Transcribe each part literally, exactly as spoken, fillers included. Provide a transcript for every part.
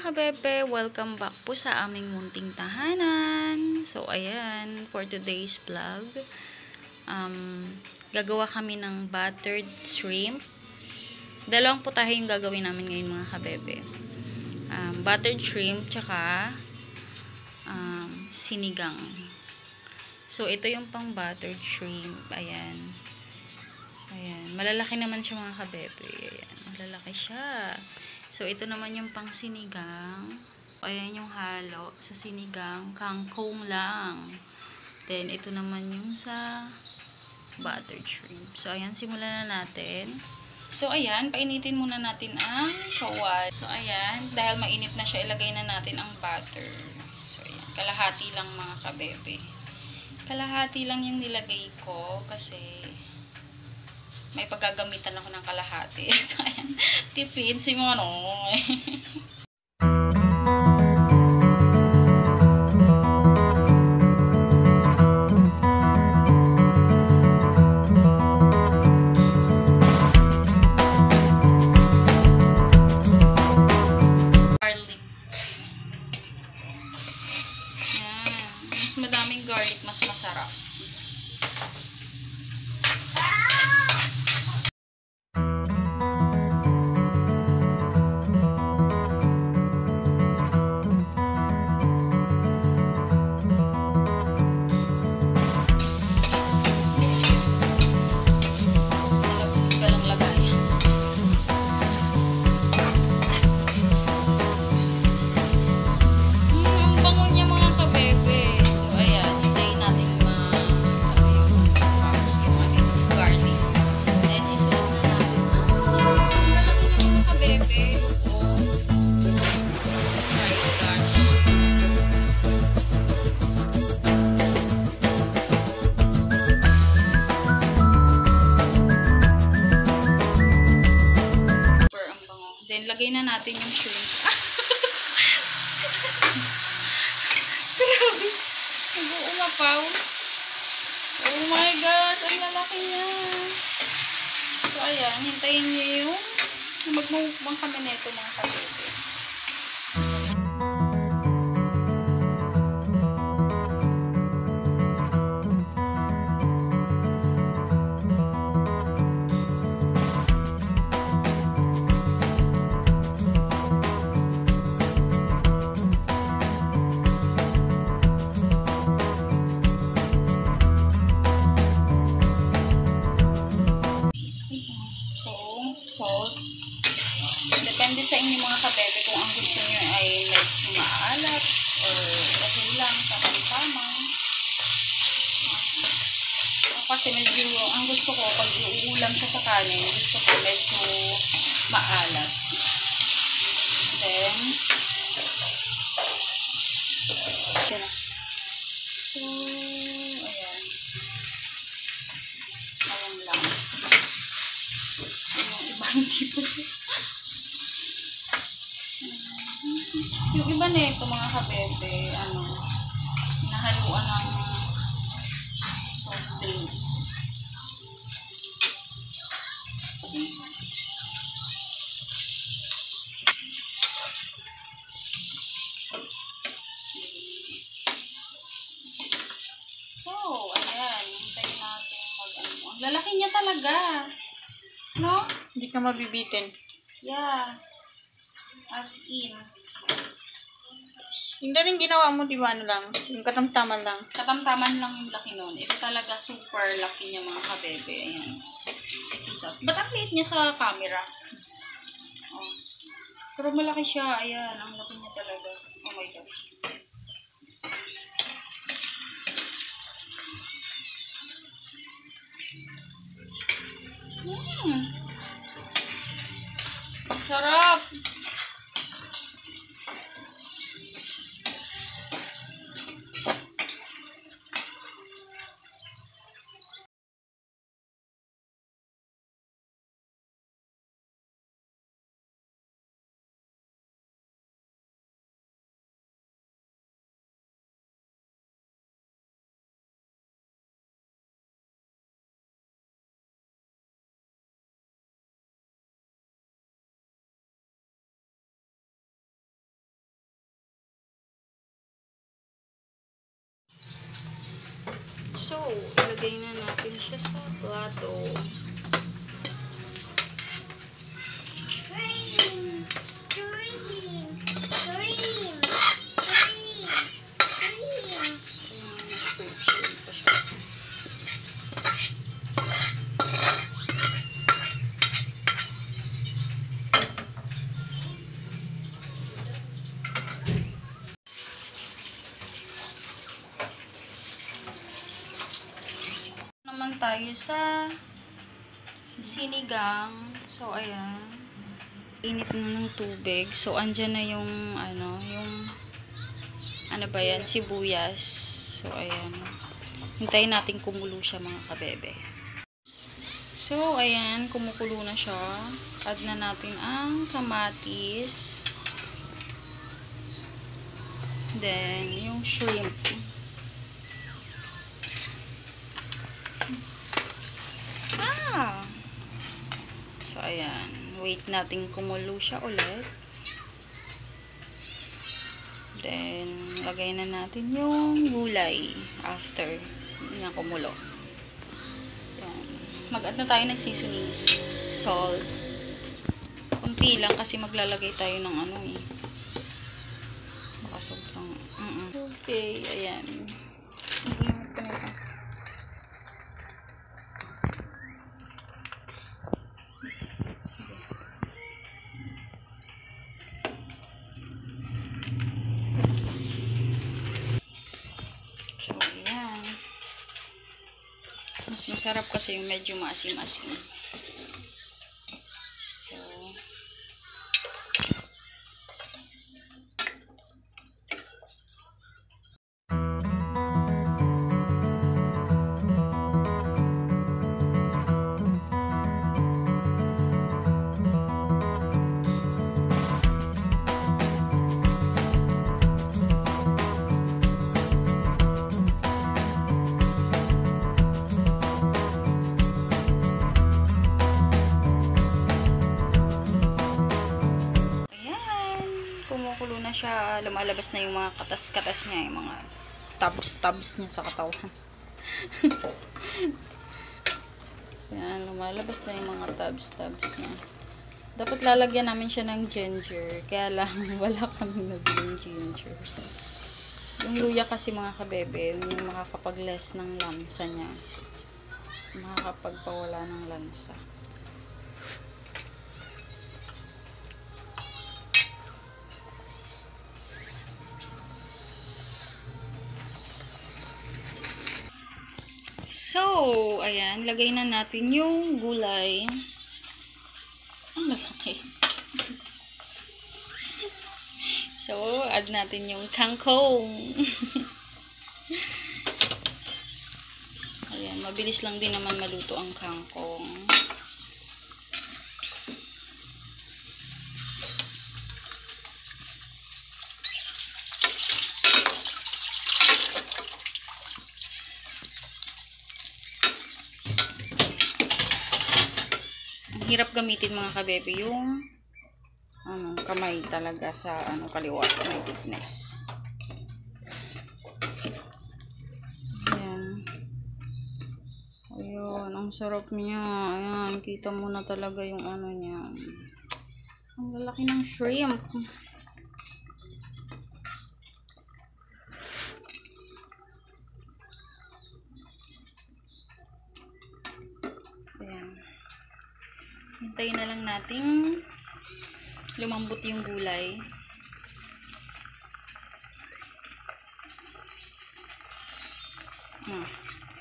kabebe, welcome back po sa aming munting tahanan. So ayan, for today's vlog, um, gagawa kami ng buttered shrimp. Dalawang putahe yung gagawin namin ngayon mga kabebe. Um, buttered shrimp, tsaka um, sinigang. So ito yung pang buttered shrimp. Ayan. Ayan. Malalaki naman siya mga kabebe. Ayan. Malalaki siya. So, ito naman yung pang sinigang. Ayan yung halo sa sinigang. Kangkong lang. Then, ito naman yung sa buttered shrimp. So, ayan. Simulan na natin. So, ayan. Painitin muna natin ang kawali. So, ayan. Dahil mainit na siya, ilagay na natin ang butter. So, ayan. Kalahati lang mga kabebe. Kalahati lang yung nilagay ko kasi may paggagamitan ako ng kalahati. So, ayan. Tipid si mga ano. Garlic. Ayan. Mas madaming garlic, mas masarap. Then, lagay na natin yung shrimp. Grabe. Nag-uumapaw. Oh my gosh. Ang lalaki niya. So, ayan. Hintayin niyo yung magmumukbang kami nito mga kabebe. Salt. Depende sa inyo mga kabebe kung ang gusto nyo ay medyo maalat or okay lang, tamang-tamang. Kasi medyo, ang gusto ko, pag iuulam siya sa kanin, gusto ko medyo maalat. Then, so, ayan. Ayan lang. Yung iba hindi po siya. Yung iba na ito mga kabebe, ano, nahaluan ng soft drinks. So, ayan, hintayin natin mag ano. Ang lalaki niya talaga. No? Hindi ka mabibitin. Yeah. As in. Yung dating ginawa mo, di ba ano lang? Yung katamtaman lang. Katamtaman lang yung laki nun. Ito talaga super laki niya mga kabebe. Ayan. Ba't ang liit niya sa camera? Oh. Pero malaki siya. Ayan. Ang laki niya talaga. Oh my God. Hmm. Sarap. So, ilagay na natin siya sa plato. Cream! Cream! Cream! Cream! Cream! Shrimp, shrimp pa siya. Naman tayo sa sinigang. So, ayan. Init na ng tubig. So, andyan na yung, ano, yung, ano ba yan, sibuyas. So, ayan. Hintayin natin kumulo siya, mga kabebe. So, ayan, kumukulo na siya. Add na natin ang kamatis. Then, yung shrimp. Ah! So, ayan. Wait natin kumulo siya ulit. Then, lagay na natin yung gulay after niya kumulo. Ayan. Mag-add na tayo ng seasoning. Salt. Kunti lang kasi maglalagay tayo ng ano eh. Baka sobrang... Mm -mm. Okay, ayan. Iingat ko na ito. So, ayan. Mas masarap kasi yung medyo maasim-asim. So, kumukulo na siya, lumalabas na yung mga katas-katas niya, yung mga tabs-tabs niya sa katawan. Yan, lumalabas na yung mga tabs-tabs niya. Dapat lalagyan namin siya ng ginger, kaya lang wala kaming nabiling ginger. Yung luya kasi, mga kabebe, yung makakapag-less ng lansa niya. Makakapagpawala ng lansa. So, ayan, lagay na natin yung gulay. Ang lalaki. So, add natin yung kangkong. Ayan, mabilis lang din naman maluto ang kangkong. Hirap gamitin, mga kabebe, yung ano, kamay talaga sa ano, kaliwa, may thickness. Ayan. Ayun, ang sarap niya. Ayan, kita mo na talaga yung ano niya. Ang lalaki ng shrimp. Ayan. Hintayin na lang natin lumambot yung gulay. Hmm.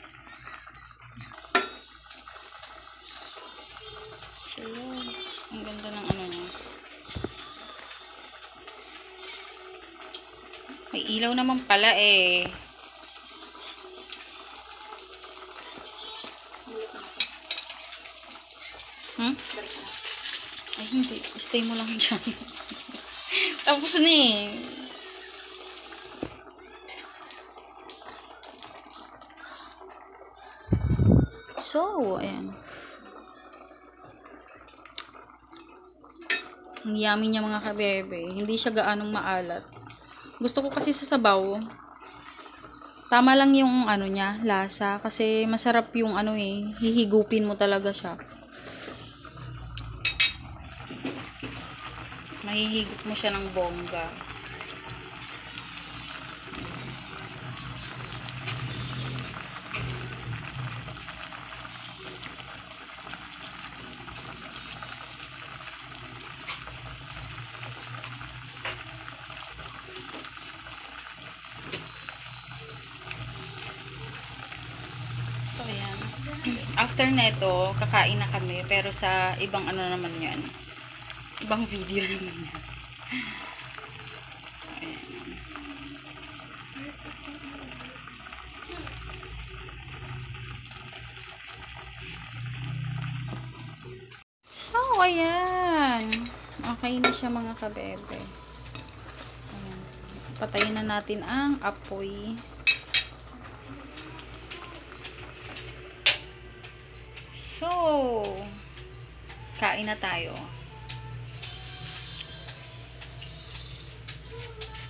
So, ang ganda ng ano niya. May ilaw naman pala eh. Hmm? Ay, hindi. Stay mo lang dyan. Tapos na eh. So, ayan. Ang yummy niya, mga kabebe. Hindi siya gaanong maalat. Gusto ko kasi sa sabaw. Tama lang yung ano niya, lasa. Kasi masarap yung ano eh. Hihigupin mo talaga siya. Mahihigop mo siya ng bongga. So, ayan. After neto, kakain na kami. Pero sa ibang ano naman yan. Ibang video naman yan. So, ayan. Okay na siya mga kabebe. Ayan. Patayin na natin ang apoy. So, kain na tayo.